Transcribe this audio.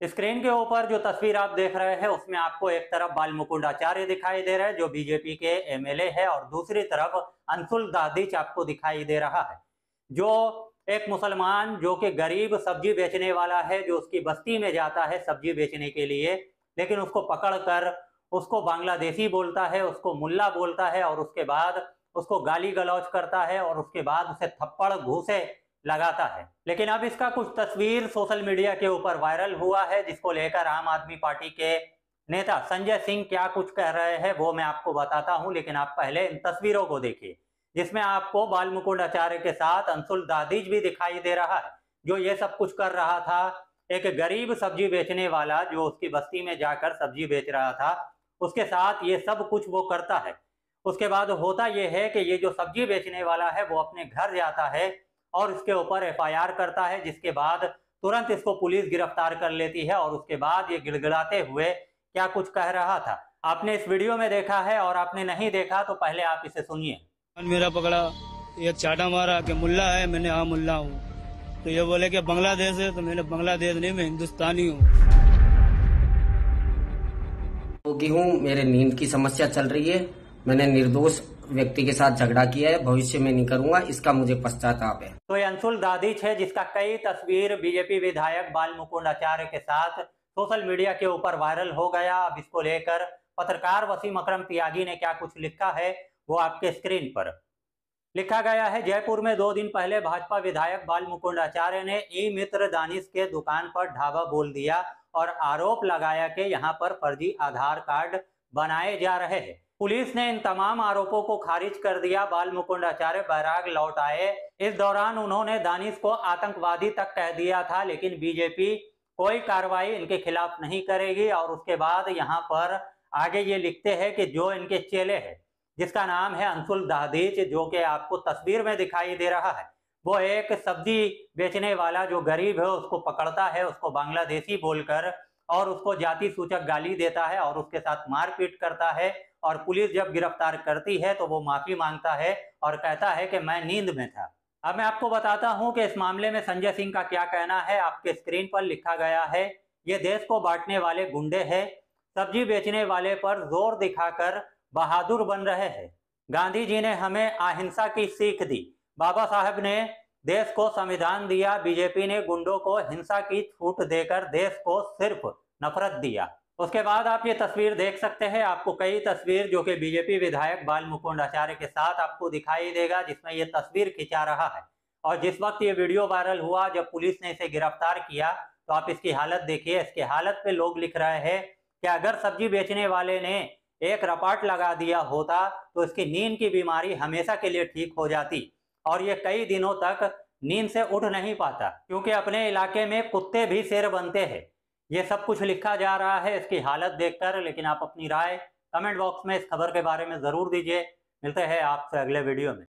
Screen के ऊपर जो तस्वीर आप देख रहे हैं उसमें आपको एक तरफ बालमुकुंड आचार्य दिखाई दे रहे हैं जो बीजेपी के एमएलए है, और दूसरी तरफ अंशुल दादिच आपको दिखाई दे रहा है जो एक मुसलमान जो कि गरीब सब्जी बेचने वाला है, जो उसकी बस्ती में जाता है सब्जी बेचने के लिए, लेकिन उसको पकड़कर उसको बांग्लादेशी बोलता है, उसको मुल्ला बोलता है और उसके बाद उसको गाली गलौज करता है और उसके बाद उसे थप्पड़ घूंसे लगाता है। लेकिन अब इसका कुछ तस्वीर सोशल मीडिया के ऊपर वायरल हुआ है जिसको लेकर आम आदमी पार्टी के नेता संजय सिंह क्या कुछ कह रहे हैं वो मैं आपको बताता हूं, लेकिन आप पहले इन तस्वीरों को देखिए जिसमें आपको बालमुकुंड आचार्य के साथ अंशुल दादिच भी दिखाई दे रहा है जो ये सब कुछ कर रहा था। एक गरीब सब्जी बेचने वाला जो उसकी बस्ती में जाकर सब्जी बेच रहा था उसके साथ ये सब कुछ वो करता है। उसके बाद होता यह है कि ये जो सब्जी बेचने वाला है वो अपने घर जाता है और इसके ऊपर एफआईआर करता है, जिसके बाद तुरंत इसको पुलिस गिरफ्तार कर लेती है और उसके बाद ये गिड़गिड़ाते हुए क्या कुछ कह रहा था आपने इस वीडियो में देखा है, और आपने नहीं देखा तो पहले आप इसे सुनिए। मेरा पकड़ा, एक चाटा मारा कि मुल्ला है, मैंने हाँ मुल्ला हूँ। तो ये बोले कि बांग्लादेश है, तो मैंने बांग्लादेश नहीं, मैं हिंदुस्तानी हूँ। हूँ, मेरे नींद की समस्या चल रही है, मैंने निर्दोष व्यक्ति के साथ झगड़ा किया है, भविष्य में नहीं करूंगा, इसका मुझे पश्चाताप है। तो ये अंशुल दादिच है जिसका कई तस्वीर बीजेपी विधायक बालमुकुंड आचार्य के साथ सोशल मीडिया के ऊपर वायरल हो गया। अब इसको लेकर पत्रकार वसीम अकरम त्यागी ने क्या कुछ लिखा है वो आपके स्क्रीन पर लिखा गया है। जयपुर में 2 दिन पहले भाजपा विधायक बालमुकुंड आचार्य ने ई मित्र दानिश के दुकान पर ढाबा बोल दिया और आरोप लगाया कि यहाँ पर फर्जी आधार कार्ड बनाए जा रहे हैं। पुलिस ने इन तमाम आरोपों को खारिज कर दिया। बालमुकुंड आचार्य बैराग लौट आए। इस दौरान उन्होंने दानिश को आतंकवादी तक कह दिया था, लेकिन बीजेपी कोई कार्रवाई इनके खिलाफ नहीं करेगी। और उसके बाद यहाँ पर आगे ये लिखते हैं कि जो इनके चेले हैं जिसका नाम है अंशुल दादिच, जो कि आपको तस्वीर में दिखाई दे रहा है, वो एक सब्जी बेचने वाला जो गरीब है उसको पकड़ता है, उसको बांग्लादेशी बोलकर और उसको जाति सूचक गाली देता है और उसके साथ मारपीट करता है। और पुलिस जब गिरफ्तार करती है तो वो माफी मांगता है और कहता है कि मैं नींद में था। अब मैं आपको बताता हूं कि इस मामले में संजय सिंह का क्या कहना है। आपके स्क्रीन पर लिखा गया है, ये देश को बांटने वाले गुंडे हैं, सब्जी बेचने वाले पर जोर दिखाकर बहादुर बन रहे हैं। गांधी जी ने हमें अहिंसा की सीख दी, बाबा साहब ने देश को संविधान दिया, बीजेपी ने गुंडों को हिंसा की छूट देकर देश को सिर्फ नफरत दिया। उसके बाद आप ये तस्वीर देख सकते हैं, आपको कई तस्वीर जो कि बीजेपी विधायक बालमुकुंड आचार्य के साथ आपको दिखाई देगा जिसमें ये तस्वीर खिंचा रहा है। और जिस वक्त ये वीडियो वायरल हुआ, जब पुलिस ने इसे गिरफ्तार किया, तो आप इसकी हालत देखिए। इसकी हालत पे लोग लिख रहे हैं कि अगर सब्जी बेचने वाले ने एक रपाट लगा दिया होता तो इसकी नींद की बीमारी हमेशा के लिए ठीक हो जाती और ये कई दिनों तक नींद से उठ नहीं पाता, क्योंकि अपने इलाके में कुत्ते भी शेर बनते हैं। ये सब कुछ लिखा जा रहा है इसकी हालत देखकर। लेकिन आप अपनी राय कमेंट बॉक्स में इस खबर के बारे में जरूर दीजिए। मिलते हैं आपसे अगले वीडियो में।